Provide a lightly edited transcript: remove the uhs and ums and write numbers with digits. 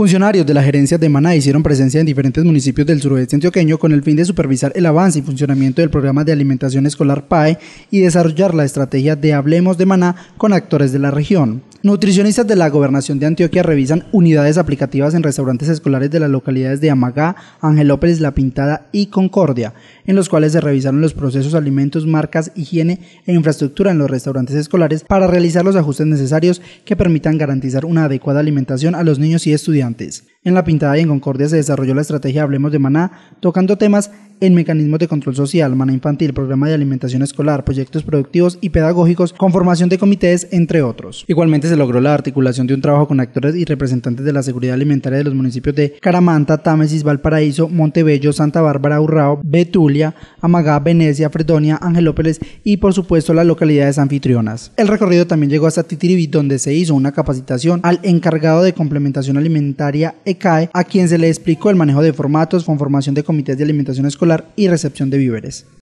Funcionarios de la gerencia de Maná hicieron presencia en diferentes municipios del suroeste antioqueño con el fin de supervisar el avance y funcionamiento del programa de alimentación escolar PAE y desarrollar la estrategia de Hablemos de Maná con actores de la región. Nutricionistas de la Gobernación de Antioquia revisan unidades aplicativas en restaurantes escolares de las localidades de Amagá, Angelópolis, La Pintada y Concordia, en los cuales se revisaron los procesos, alimentos, marcas, higiene e infraestructura en los restaurantes escolares para realizar los ajustes necesarios que permitan garantizar una adecuada alimentación a los niños y estudiantes. En La Pintada y en Concordia se desarrolló la estrategia Hablemos de Maná, tocando temas en mecanismos de control social, Maná Infantil, programa de alimentación escolar, proyectos productivos y pedagógicos, con formación de comités, entre otros. Igualmente se logró la articulación de un trabajo con actores y representantes de la seguridad alimentaria de los municipios de Caramanta, Támesis, Valparaíso, Montebello, Santa Bárbara, Urrao, Betulia, Amagá, Venecia, Fredonia, Angelópolis y por supuesto las localidades anfitrionas. El recorrido también llegó hasta Titiribí, donde se hizo una capacitación al encargado de complementación alimentaria ECAE, a quien se le explicó el manejo de formatos, conformación de comités de alimentación escolar y recepción de víveres.